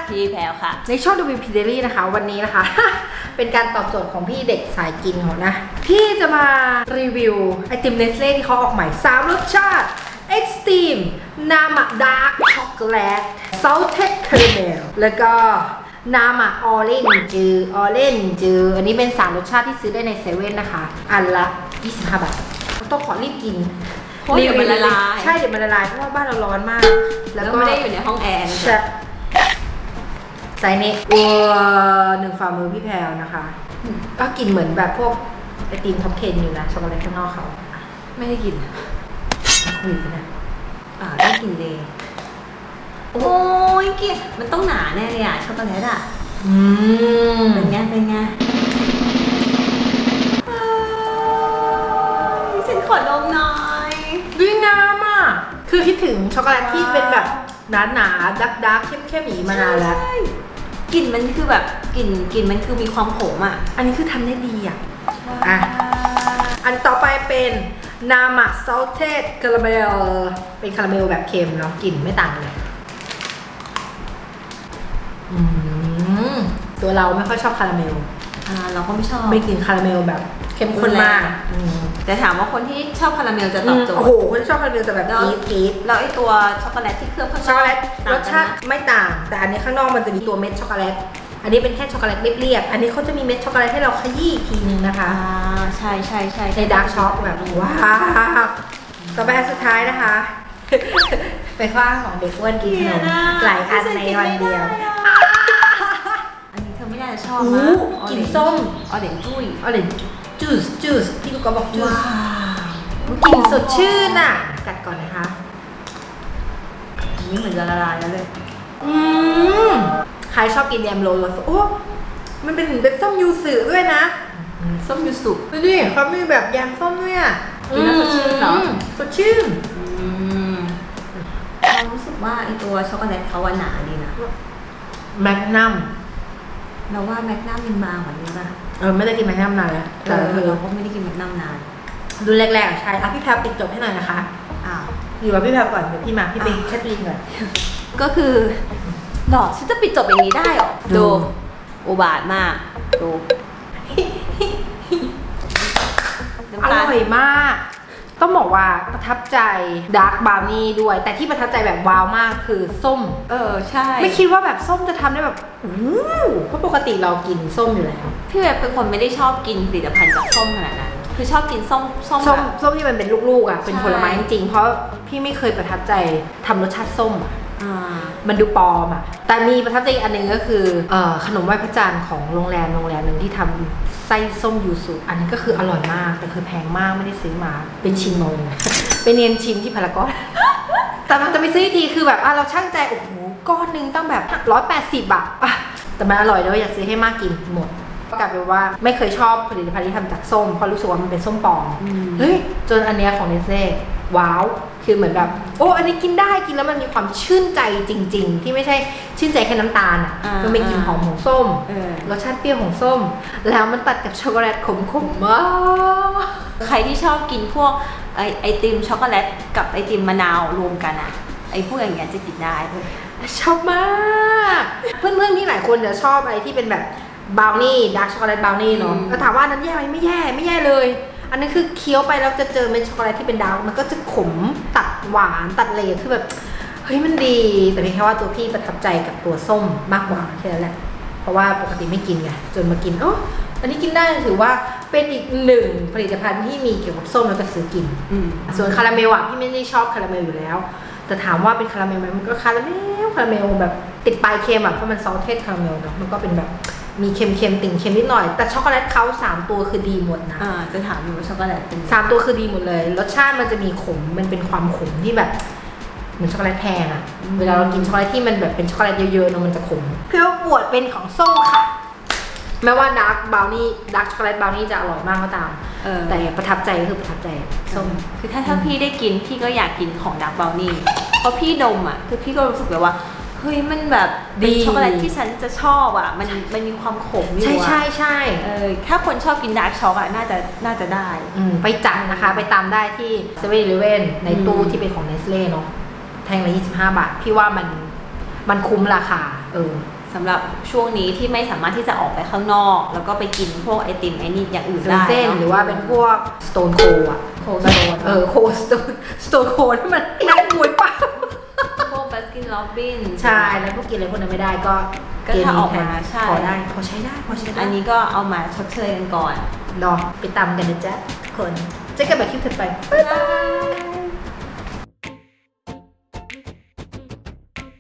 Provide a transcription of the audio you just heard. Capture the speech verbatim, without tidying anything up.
พี่แพรวค่ะในช่อง ดู บี พี Daily นะคะวันนี้นะคะ เป็นการตอบโจทย์ของพี่เด็กสายกินของนะพี่จะมารีวิวไอติมเนสเล่ที่เขาออกใหม่สามรสชาติ Extreme นามะ Dark Chocolate Salted Caramel แล้วก็นามะ Orange จือ Orange จืออันนี้เป็นสามรสชาติที่ซื้อได้ในเซเว่นนะคะอันละยี่สิบห้าบาทต้องขอรีบกินเดี๋ยวมันละลายใช่เดี๋ยวมันละลายเพราะว่าบ้านเราร้อนมากแล้วก็ไม่ได้อยู่ในห้องแอร์ใส่เนยวัวหนึ่งฝ่ามือพี่แพรวนะคะก็กินเหมือนแบบพวกไอติมท็อปเทนอยู่นะช็อกโกแลตข้างนอกเขาไม่ได้กินคุยกันนะอ่าได้กินเลยโอ้ยเกลียดมันต้องหนาแน่เลยอ่ะช็อกโกแลตอ่ะอืมเป็นไงเป็นไงฉันขอลองหน่อยดีงามอ่ะคือคิดถึงช็อกโกแลตที่เป็นแบบหนาหนาดักดักเข้มเข้มหมีมานานแล้วกลิ่นมันคือแบบกลิ่นกลิ่นมันคือมีความขมอ่ะอันนี้คือทำได้ดีอ่ะอ่ะอันต่อไปเป็นนามะ salted caramel เป็นคาราเมลแบบเค็มเนาะกลิ่นไม่ต่างเลยอืมตัวเราไม่ค่อยชอบคาราเมลอ่าเราก็ไม่ชอบไม่กินคาราเมลแบบเข้มข้นมากแต่ถามว่าคนที่ชอบคาราเมลจะตอบโจทย์โอ้โหคนที่ชอบคาราเมลจะแบบกี๊ดกี๊ดแล้วไอตัวช็อกโกแลตที่เคลือบข้างนอกช็อกโกแลตรสชาติไม่ต่างแต่อันนี้ข้างนอกมันจะมีตัวเม็ดช็อกโกแลตอันนี้เป็นแค่ช็อกโกแลตเรียบๆอันนี้เขาจะมีเม็ดช็อกโกแลตให้เราขยี้อีกทีนึงนะคะอ่าใช่ใช่ใช่ในดาร์กช็อกแบบว้าวต่อไปอันสุดท้ายนะคะเป็นข้อของเด็กอ้วนกินขนมหลายอันในวันเดียวอันนี้เธอไม่ได้ชอบนะกินส้มออเรนจ์จุ้ยออเรนจ์จูสจูสพี่ลูกก็บอกจูสกินสดชื่นอ่ะกัดก่อนนะคะอันนี้เหมือนจะละลายแล้วเลยอืมใครชอบกินแยมโรลโอ้มันเป็นเป็นส้มยูสุด้วยนะส้มยูสุดูดิเขามีแบบแยมส้มด้วยอ่ะกินแล้วสดชื่นเหรอสดชื่นเรารู้สึกว่าไอตัวช็อกโกแลตเขาหนาดีนะแมกนัมเราว่าแมกนัมมันบางกว่านี้ป่ะเออไม่ได้กินแมกนัมนานแล้วแต่เราก็ไม่ได้กินแมกนัมนานดูแรกๆใช่อ่ะพี่แพรปิดจบให้หน่อยนะคะอ้าวอยู่กับพี่แพรก่อนเดี๋ยวพี่มาพี่เป็นแคทลีนก่อนก็คือหรอฉันจะปิดจบอย่างนี้ได้หรอดูอุบาทมากดูอร่อยมากต้องบอกว่าประทับใจดาร์กบราวนี่ด้วยแต่ที่ประทับใจแบบว้าวมากคือส้มเออใช่ไม่คิดว่าแบบส้มจะทำได้แบบอู้เพราะปกติเรากินส้มอยู่แล้วพี่แบบเป็นคนไม่ได้ชอบกินผลิตภัณฑ์จากส้มขนาดนั้นคือชอบกินส้มส้มส้มส้มที่มันเป็นลูกๆอ่ะเป็นผลไม้จริงๆเพราะพี่ไม่เคยประทับใจทำรสชาติส้มอ่ะมันดูปลอมอ่ะแต่มีประทับใจอันนึงก็คือขนมไหว้พระจันทร์ของโรงแรมโรงแรมหนึ่งที่ทำไส้ส้มยูสุอันนี้ก็คืออร่อยมากแต่คือแพงมากไม่ได้ซื้อมาเป็นชิมโมงเป็นเนียนชิมที่พารากอนแต่มันจะไปซื้อทีคือแบบอ่ะเราช่างใจโอ้โหก้อนนึงต้องแบบร้อยแปดสิบบาทอ่ะแต่มันอร่อยด้วยอยากซื้อให้มากกินหมดก็กลายเป็นว่าไม่เคยชอบผลิตภัณฑ์ที่ทำจากส้มเพราะรู้สึกว่ามันเป็นส้มปลอมเฮ้ยจนอันเนี้ยของเนสเล่ว้าวคือเหมือนแบบโอ้อันนี้กินได้กินแล้วมันมีความชื่นใจจริงๆที่ไม่ใช่ชื่นใจแค่น้ำตาลอ่ะมันเป็นกลิ่นหอมของส้มรสชาติเปรี้ยวของส้มแล้วมันตัดกับช็อกโกแลตขมๆมากใครที่ชอบกินพวกไอไอติมช็อกโกแลตกับไอติมมะนาวรวมกันอ่ะไอพวกอย่างเงี้ยจะกินได้เลยชอบมากเพื่อนๆที่หลายคนจะชอบอะไรที่เป็นแบบบราวนี่ดาร์กช็อกโกแลตบราวนี่เนาะแล้วถามว่านั้นแย่ไหมไม่แย่ไม่แย่เลยอันนี้คือเคี้ยวไปแล้วจะเจอเม็ดช็อกโกแลตที่เป็นดาร์กมันก็จะขมตัดหวานตัดเลคือแบบเฮ้ยมันดีแต่เพียงแค่ว่าตัวพี่ประทับใจกับตัวส้มมากกว่าแค่นั้นแหละเพราะว่าปกติไม่กินไงจนมากินอ๋ออันนี้กินได้ถือว่าเป็นอีกหนึ่งผลิตภัณฑ์ที่มีเกี่ยวกับส้มแล้วจะซื้อกินส่วนคาราเมลอ่ะพี่ไม่ได้ชอบคาราเมลอยู่แล้วแต่ถามว่าเป็นคาราเมลไหมมันก็คาราเมลคาราเมลแบบติดปลายเค็มอ่ะเพราะมันซอสเทสคาราเมลเนาะมันก็เป็นแบบมีเค็มๆติ่งเค็มนิดหน่อยแต่ช็อกโกแลตเขาสามตัวคือดีหมดนะอ่าจะถามอยู่ว่าช็อกโกแลตเป็นสามตัวคือดีหมดเลยรสชาติมันจะมีขมมันเป็นความขมที่แบบเหมือนช็อกโกแลตแพงอ่ะเวลาเรากินช็อกโกแลตที่มันแบบเป็นช็อกโกแลตเยอะๆเนาะมันจะขมเพื่ออวดเป็นของส้มค่ะแม้ว่าดาร์กบราวนี่ดาร์กช็อกโกแลตบราวนี่จะอร่อยมากก็ตามแต่ประทับใจก็คือประทับใจส้มคือถ้าถ้าพี่ได้กินพี่ก็อยากกินของดาร์กบราวนี่เพราะพี่ดมอ่ะคือพี่ก็รู้สึกแบบว่าเฮ้ยมันแบบดีช็อกโกแลตที่ฉันจะชอบอ่ะมันมันมีความขมอยู่ใช่ใช่ใช่เออถ้าคนชอบกินดาร์กช็อกอ่ะน่าจะน่าจะได้ไปจังนะคะไปตามได้ที่เซเว่นอีเลฟเว่นในตู้ที่เป็นของเนสเล่เนาะแท่งละยี่สิบห้าบาทพี่ว่ามันมันคุ้มราคาเออสำหรับช่วงนี้ที่ไม่สามารถที่จะออกไปข้างนอกแล้วก็ไปกินพวกไอติมไอนี่อย่างอื่นได้เส้นหรือว่าเป็นพวกสโตนโคอ่ะโคสโตนเออโคสโตนสโตนโคที่มันนักมวยป่ะพวกบัสกินล็อบบินใช่แล้วพวกกินอะไรพวกนั้นไม่ได้ก็ก็ถ้าออกมาใช่พอได้พอใช้ได้พอใช้ได้อันนี้ก็เอามาชดเชยกันก่อนรอไปตำกันนะจ๊ะทุกคนเจอกันแบบคลิปถัดไปบ๊ายบาย